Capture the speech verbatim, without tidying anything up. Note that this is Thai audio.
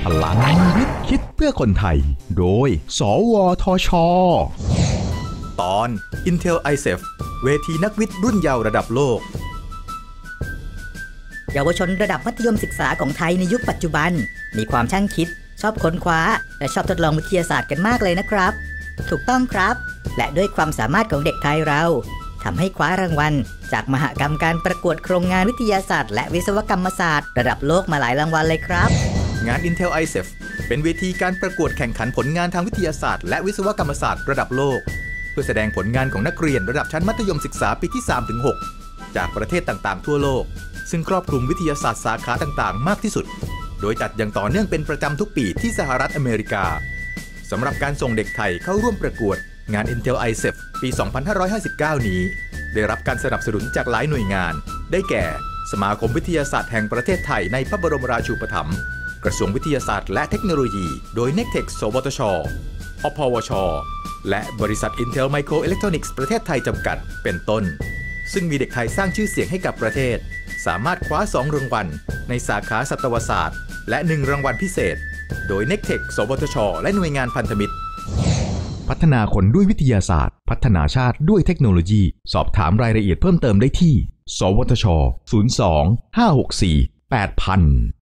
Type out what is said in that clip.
ลังวิทย์คิดเพื่อคนไทยโดยสวทช. ตอน Intel ไอ เซฟ เวทีนักวิทย์รุ่นเยาว์ระดับโลกเยาวชนระดับมัธยมศึกษาของไทยในยุคปัจจุบันมีความช่างคิดชอบค้นคว้าและชอบทดลองวิทยาศาสตร์กันมากเลยนะครับถูกต้องครับและด้วยความสามารถของเด็กไทยเราทำให้คว้ารางวัลจากมหกรรมการประกวดโครงงานวิทยาศาสตร์และวิศวกรรมศาสตร์ระดับโลกมาหลายรางวัลเลยครับงาน Intel ไอ เซฟ เป็นเวทีการประกวดแข่งขันผลงานทางวิทยาศาสตร์และวิศวกรรมศาสตร์ระดับโลกเพื่อแสดงผลงานของนักเรียนระดับชั้นมัธยมศึกษาปีที่ สามถึงหก จากประเทศต่างๆทั่วโลกซึ่งครอบคลุมวิทยาศาสตร์สาขาต่างๆมากที่สุดโดยจัดอย่างต่อเนื่องเป็นประจำทุกปีที่สหรัฐอเมริกาสำหรับการส่งเด็กไทยเข้าร่วมประกวดงาน Intel ไอ เซฟ ปี สองพันห้าร้อยห้าสิบเก้า นี้ได้รับการสนับสนุนจากหลายหน่วยงานได้แก่สมาคมวิทยาศาสตร์แห่งประเทศไทยในพระบรมราชูปถัมภ์กระทรวงวิทยาศาสตร์และเทคโนโลยีโดย เน็กเทค สวทช อพวช และบริษัท Intel Microelectronics ประเทศไทยจำกัดเป็นต้นซึ่งมีเด็กไทยสร้างชื่อเสียงให้กับประเทศสามารถคว้าสองรางวัลในสาขาสัตวศาสตร์และหนึ่งรางวัลพิเศษโดย เน็กเทค สวทช และหน่วยงานพันธมิตรพัฒนาคนด้วยวิทยาศาสตร์พัฒนาชาติด้วยเทคโนโลยีสอบถามรายละเอียดเพิ่มเติมได้ที่สวทช ศูนย์ สอง ห้า หก สี่ แปด ศูนย์ ศูนย์